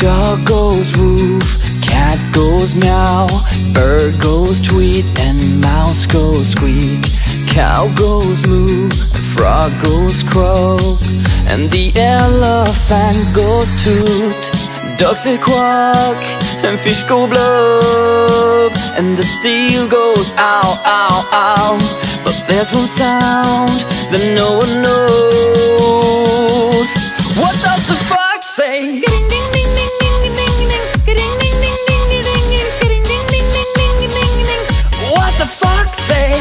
Dog goes woof, cat goes meow, bird goes tweet, and mouse goes squeak. Cow goes moo, frog goes croak, and the elephant goes toot. Ducks say quack, and fish go blub, and the seal goes ow, ow, ow. But there's one sound that no one knows. What does the fox say? What the fox say?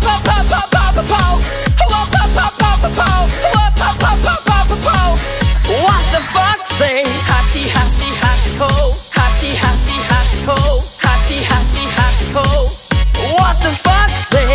What the fox say? Happy, happy, happy ho. Happy, happy, happy ho. Happy, happy, happy ho. What the fox say?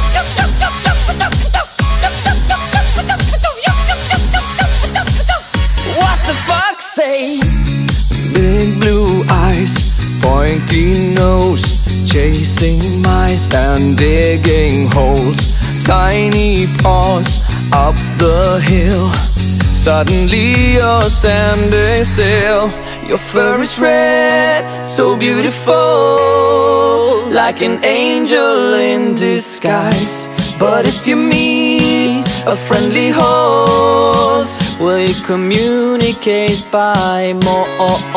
What the fox say? Big blue eyes, pointy nose, chasing mice and digging holes. Tiny paws up the hill. Suddenly you're standing still. Your fur is red, so beautiful, like an angel in disguise. But if you meet a friendly horse, will you communicate by more?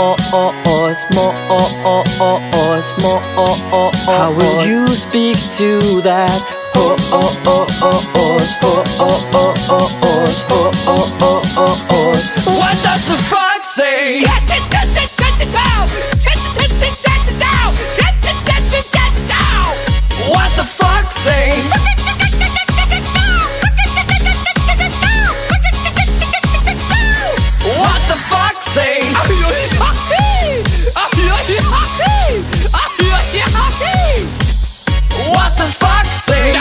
How will you speak to that horse? What does the fox say? What the fox say? What the fox say? What the fox say?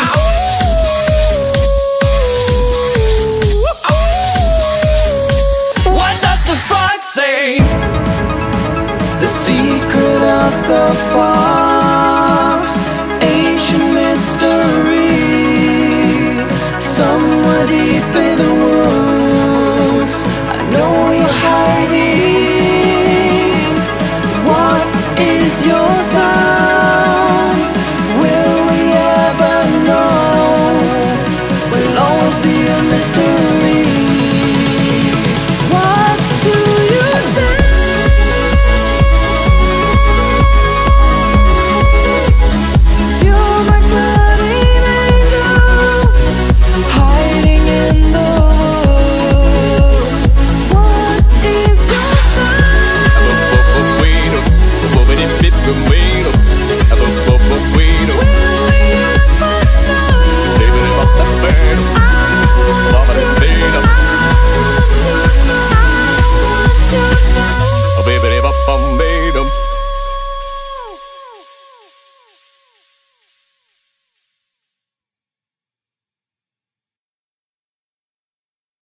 What does the fox say? The secret of the fox, ancient mystery.